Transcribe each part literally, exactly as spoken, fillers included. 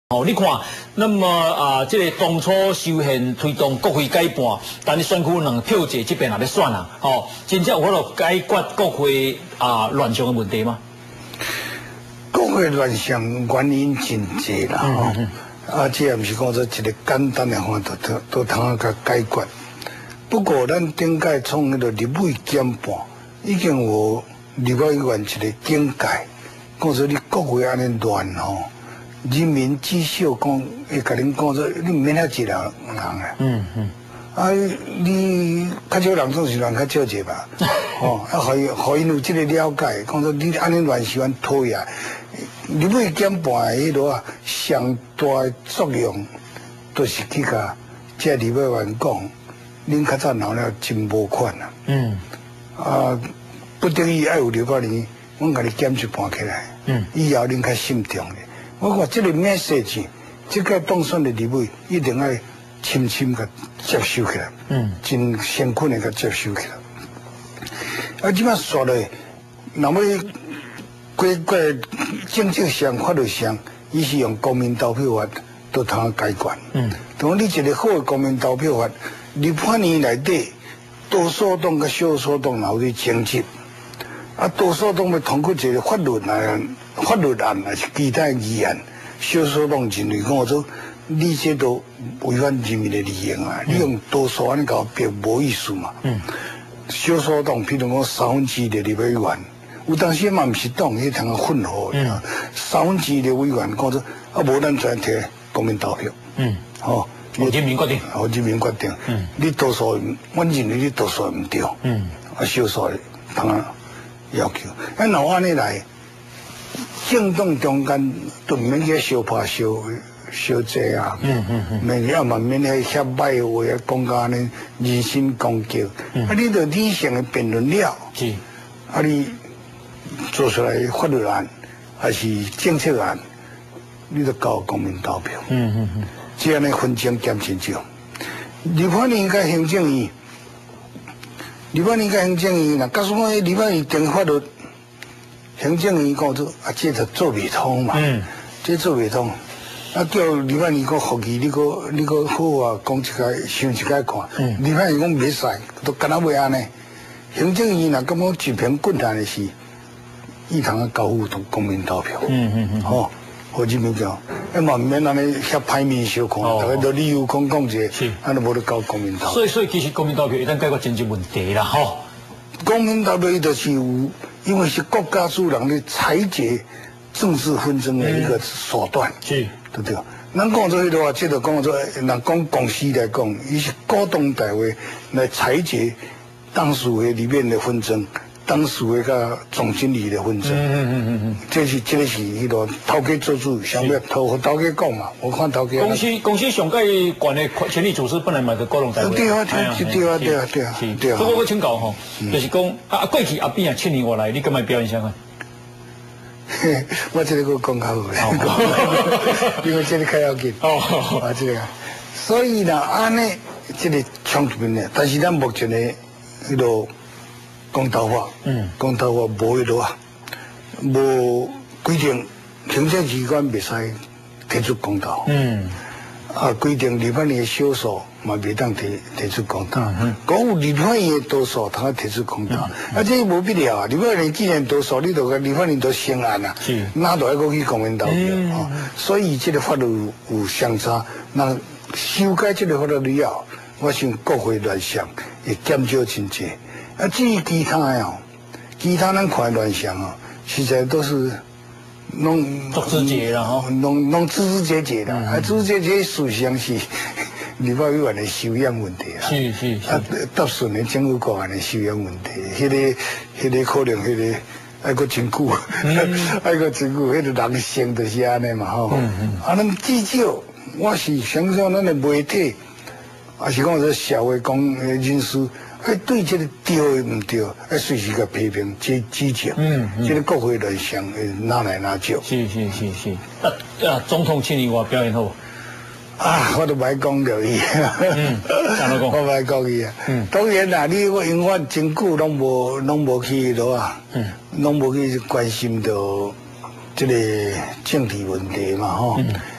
哦，你看，那么啊，这个当初修宪推动国会改半，但是选区两票制这边也要选啊，哦，真正有法度解决国会啊乱象的问题吗？ 国会乱象原因真济啦，吼、嗯嗯嗯，啊，这也毋是讲做一个简单的方法都都通啊甲解决。不过咱顶届创迄个立委减半，已经有立法委员一个警戒，讲说你国会安尼乱吼。人民至少讲会甲恁讲说，你毋免遐济人人啊。嗯嗯。啊，你较少人总是人较少济吧？哦，啊，互伊互因有即个了解，讲说你安尼乱是阮讨厌。你要减半的迄落啊，上大的作用，就是去甲这立法委员讲，恁较早闹了真无款啊。嗯。啊，不得已爱有立法年，阮甲你减一半起来。嗯。以后恁较慎重咧。我看这个message，这个当选的立委一定要深深甲接受起来，嗯，真诚恳的甲接受起来。啊，即摆说咧，那么过过政策上、法律上，伊是用公民投票法都通解决。嗯，当你一个好的公民投票法，立法年内底，多数党甲少数党闹咧争执，啊，多数党要通过一个法律来。法律案还是其他议案，少数党认为讲说，你这都违反人民的利益啊！嗯、你用多数安尼搞别无意思嘛。嗯。少数党，譬如讲三分之一的立法委员，有当时嘛毋是党，迄通个混合。嗯。三分之一的委员讲说，啊无咱全摕公民投票。嗯。吼、哦， 由人民决定。 由人民决定。嗯。你多数，我认为你多数毋对。嗯。啊，少数通啊要求，啊，若安尼来。政党中间都毋免去相拍相相济啊，嗯嗯嗯，免去啊嘛免去遐歹诶话啊，讲甲安尼人身攻击，嗯、啊，你着理性诶辩论了，是，啊，你做出来法律案还是政策案，你着交公民投票，嗯嗯嗯，这样诶分争减轻少。立法院甲行政院，立法院甲行政院，若假使讲立法院定法律。行政院讲做啊，这着做未通嘛，嗯，这做未通，啊叫立法院讲福气，你个你个好啊，讲一解想一解看，嗯，立法院讲袂使，都干那袂安尼。行政院若感觉一片困难的事，伊通啊交付同公民投票，嗯嗯嗯，吼，好人民票，啊嘛毋免安尼遐歹面相看，大家都理由讲讲者，是，啊都无得交公民投票。所以所以其实公民投票一旦解决经济问题啦，吼， 公民投票伊就是有。因为是国家主人的裁决政治纷争的一个手段，是，对不对？咱讲做迄个话，这就讲做，若讲公司来讲，伊是高动大位来裁决当事会里面的纷争，当事会甲总经理的纷争。嗯嗯嗯嗯，这是这个是迄个头家做主，想要头头家讲嘛，我看头家。 公司公司上届管的权力组织本来嘛是高动大位。 对啊，对啊，对啊，对啊，对啊，对啊。 不过我请教吼，就是讲啊，过去阿扁啊七年我来，你敢会表现啥款？ 我这个讲较好，因为这个较要紧。哦，啊这个，所以呢，安尼这个冲突呢，但是咱目前的迄个。公投法，嗯，公投法无迄落啊，无规定行政机关袂使提出公投，嗯，啊规定立法院少数嘛袂当提提出公投，嗯，讲有立法院多数通提出公投，啊这无必要啊，立法院既然多数，你就立法院都先案啊，是，哪都爱过去公民投票啊，所以这个法律有相差，那修改这个法律了后，我想国会乱象会减少真济。啊，至于其他的哦，其他咱看乱象哦，实在都是弄做枝节啦吼， 弄弄枝枝节节啦，啊，枝枝节节事实上是立法委员的修养问题啦， 是是是， 啊，搭顺的政府官员的修养问题，迄个迄个可能迄个爱个真久，爱个真久，迄个人性就是安尼嘛吼，啊，咱至少我是相信咱的媒体，也是讲说社会公人士。哎，对这个对唔对，哎，随时个批评、指指正。嗯嗯。这个国会乱象，哪来哪少？ 是是是是。啊啊，总统七年我表现好。 啊，我都歹讲着伊。嗯。怎么讲？我歹讲伊啊。嗯。当然啦，你我因为我真久拢无拢无去落啊。嗯。拢无去关心到这个政治问题嘛吼。嗯。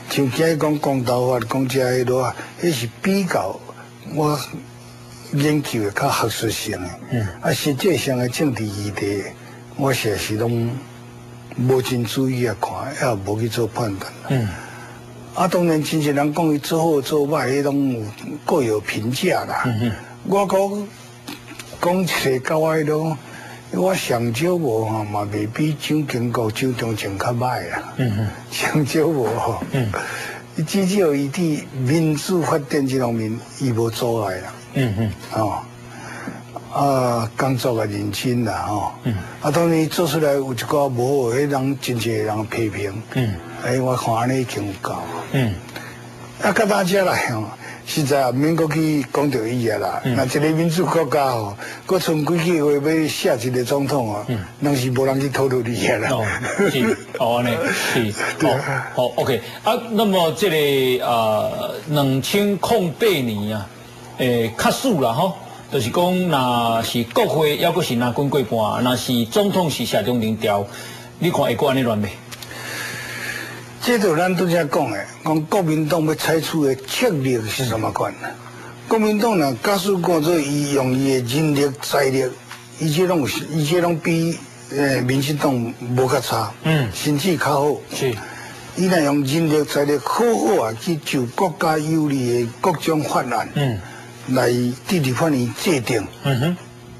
像今日讲公道法，讲这迄落啊，迄是比较我研究的较学术性的。嗯。啊，实际上的政治议题，我实是拢无真注意啊看，也无去做判断。嗯。啊，当然，真侪人讲伊做好做歹，迄拢有各有评价啦。嗯嗯。我讲讲一个甲我迄落。我上少无吼，嘛未比蒋经国、蒋中正较歹啦。嗯嗯，上少无吼。嗯，至少伊伫民主发展这方面，伊无阻碍啦。嗯嗯，哦，啊，工作也认真啦吼。嗯，啊，当然做出来有一个无好，迄人真侪人批评。嗯，哎，我看安尼已经有够。嗯，啊，到咱遮来吼。实在啊，免阁去讲到伊啊啦。那、嗯、一个民主国家吼，阁剩几个月要下一个总统哦，拢、嗯、是无人去讨论伊啊啦。 哦，是，哦安尼，是，好，好 ，OK。啊，那么这个呃，两千零八年啊，诶，较数啦吼，就是讲若是国会，抑阁是若滚过半，若是总统是下中零调，你看会过安尼乱未？ 这就咱拄则讲的，讲国民党要采取的策略是什么款呢？国民党呢，假使讲做伊用伊的人力、财力，伊这拢伊这拢比诶民进党无较差，嗯，甚至较好。是，伊若用人力、财力好好啊，去就国家有利的各种法案，嗯，来伫立法院制定，嗯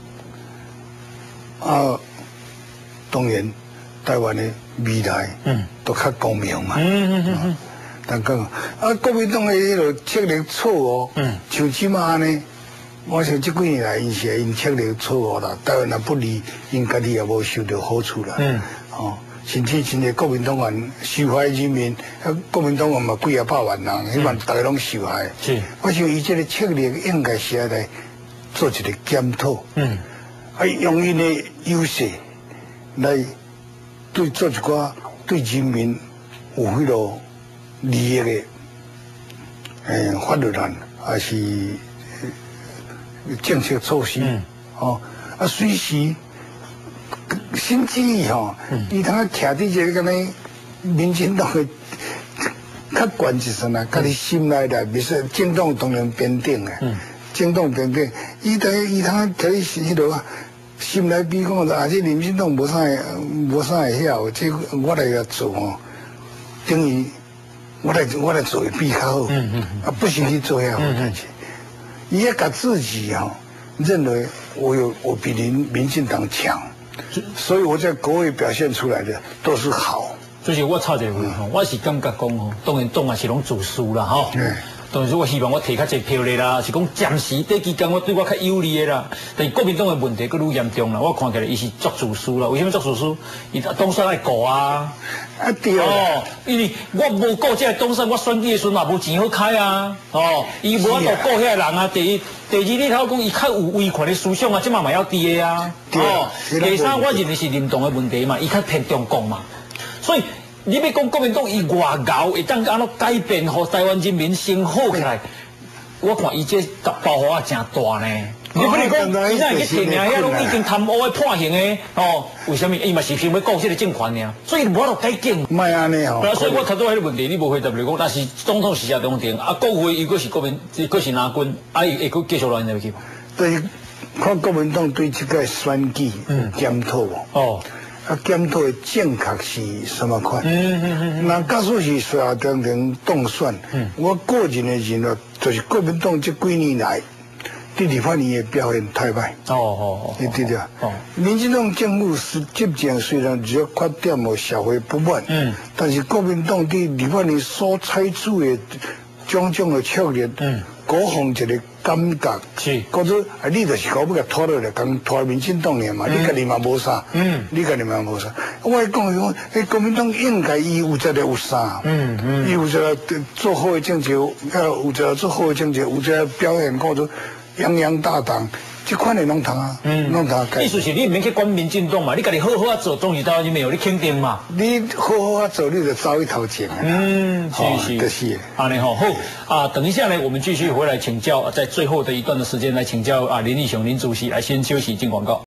哼，啊，当然。台湾的未来，嗯，都较光明嘛。嗯嗯嗯嗯。但讲啊，国民党的迄个策略错误，嗯，像即马呢，我想这几年来因是因策略错误啦，台湾也不利，因家己也无受到好处啦。嗯。哦，甚至真个国民党员受害人民，啊，国民党员嘛几啊百万人，希望大家拢受害。是。我想伊这个策略应该是来做一个检讨。嗯。啊，用因的优势来。对做一寡对人民有迄落利益的诶法律案，还是政策措施，嗯、哦啊，随时甚至于吼，伊通徛伫一个安尼民进党的较悬一层啊，家己心内内，比如说政党当然编定诶，嗯、政党编定，伊等伊通徛伫迄落啊。心内比讲啊，这民进党无啥无啥会晓，这我来遐做吼，等于我来我来做会比较好，嗯嗯啊，不是去做遐好代志。伊也甲自己吼认为我有我比民民进党强，所以我在国会表现出来的都是好。 就是我插一句吼，我是感觉讲吼，当然党也是拢自私啦吼。当然，我希望我摕较侪票咧啦，是讲暂时短期间我对我较有利的啦。但是国民党的问题佫愈严重啦，我看起来伊是足自私啦。为什么足自私？伊当选爱顾啊，啊对哦，因为我无顾这个当选，我选举的时阵也无钱好开啊。哦，伊无法度顾遐个人啊。第一，第二，你头讲伊较有威权的思想啊，即嘛嘛要低的啊。哦，第三，我认为是林党的问题嘛，伊较偏中共嘛，所以。你要讲国民党伊外交会当安怎改变，互台湾人民先好起来？我看伊这爆发也真大呢。你不能讲，伊那去提名遐拢已经贪污的判刑的哦？为什么？伊嘛是想要顾这个政权呢？所以无法度改进。 莫安尼哦。 所以我头拄迄个问题，你无回答来讲，但是总统是下中定，啊，国会伊果是国民，果是拿军，啊，伊会继续乱入去。 对，看国民党对这个选举检讨哦。啊，检讨的正确是什么款？嗯嗯嗯。那假使是说当成当选，嗯，我个人的认为就是国民党这几年来，伫立法院的表现太歹。哦哦哦。你对对。哦。民进党政府是执政虽然只有缺点和社会不满，嗯，但是国民党伫立法院所采取的种种的策略，嗯，鼓放一个感觉，是，或者啊，你就是搞要甲拖落来，讲拖民进党的嘛，你家己嘛无啥，嗯，你家己嘛无啥。我讲讲，诶，国民党应该伊有责任有啥，嗯嗯，伊有责任做好的政策，要有责任做好的政策，有责任表现或者洋洋大胆。这款的拢通啊，嗯，拢通改。意思是你唔免去管民进党嘛，你家己好好啊做，总是台湾人民有你肯定嘛。你好好啊做，你就走一头前啊。嗯，是是，就是。啊，你好，好啊，等一下呢，我们继续回来请教，在最后的一段的时间来请教啊林义雄林主席来先休息进广告。